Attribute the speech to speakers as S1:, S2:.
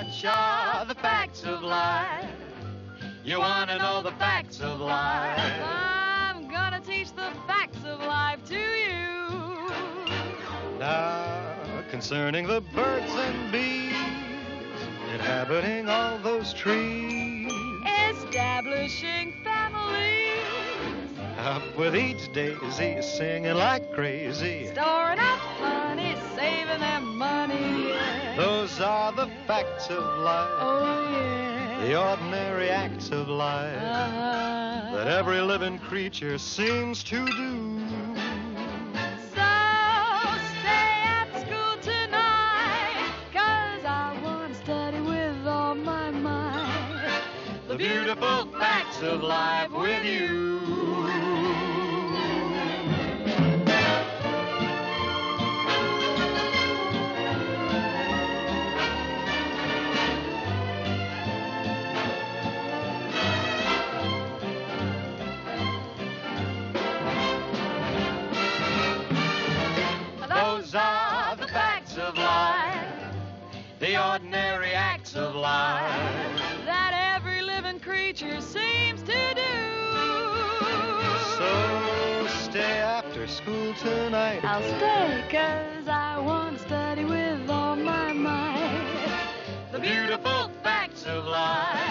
S1: Such are the facts of life. You want to know the facts of life?
S2: I'm gonna teach the facts of life to you.
S1: Now, concerning the birds and bees inhabiting all those trees,
S2: Establishing families,
S1: up with each daisy, singing like crazy.
S2: storing up honey, saving them money.
S1: Those are the facts of life.
S2: Oh, yeah.
S1: The ordinary acts of life that every living creature seems to do.
S2: So stay at school tonight, 'cause I want to study with all my might.
S1: The beautiful facts of life with you. Those are the facts of life, the ordinary acts of life
S2: That every living creature seems to do.
S1: So stay after school tonight.
S2: I'll stay 'cause I want to study with all my might.
S1: The beautiful facts of life.